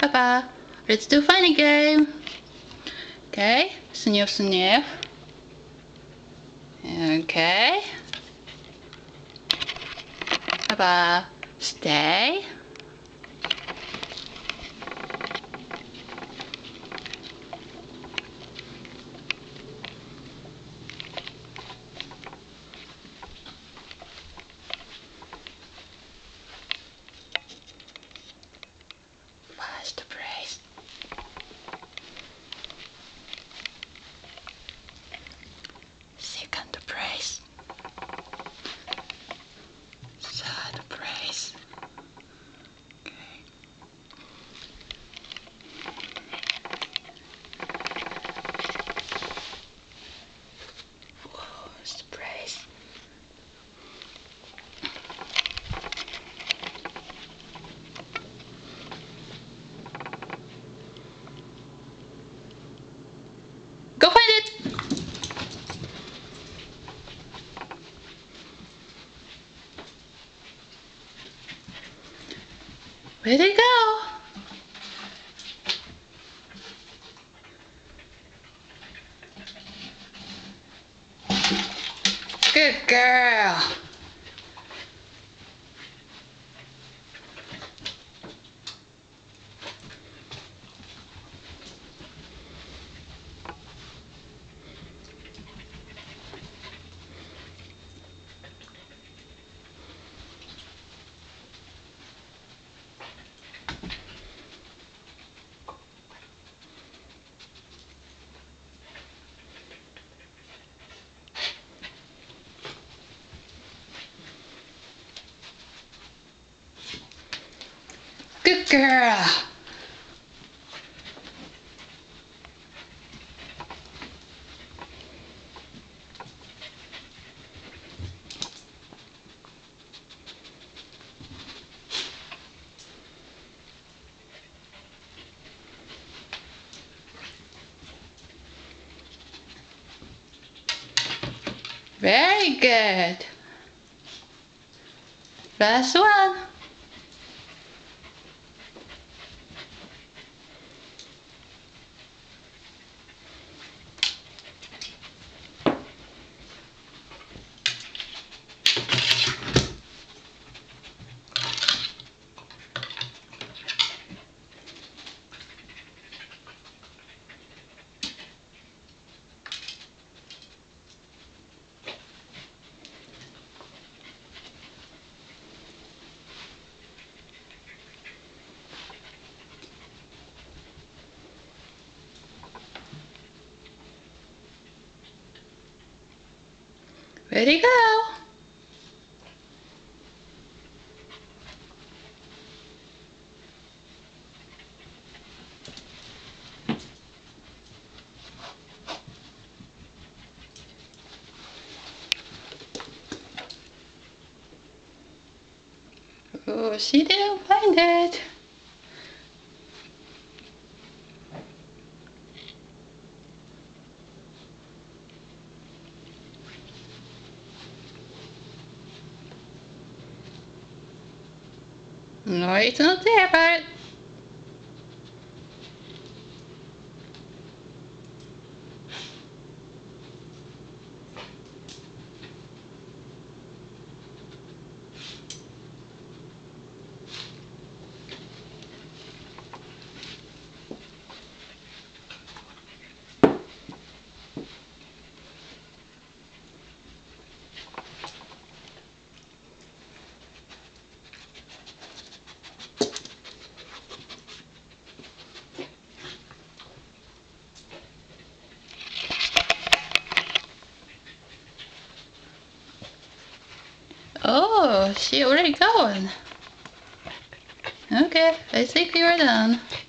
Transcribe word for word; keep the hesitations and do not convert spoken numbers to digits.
Papa, let's do funny game. Okay, sniff, sniff. Okay. Papa, stay. First place. Second place. Third place. Okay. Fourth place. Go find it! Where'd it go? Good girl. Good girl. Very good. Last one. Where'd he go? Oh, she didn't find it. No, it's not there, but oh, she already going. Okay, I think we are done.